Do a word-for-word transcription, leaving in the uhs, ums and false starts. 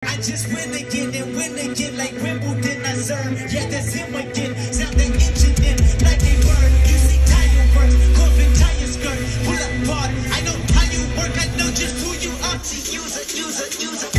I just win again and win again like Wimbledon I serve. Yeah, that's him again. Sound the engine in like a bird. You see tire work, Corbin tire skirt. Pull up hard. I know how you work. I know just who you are. To use it, use it, use it.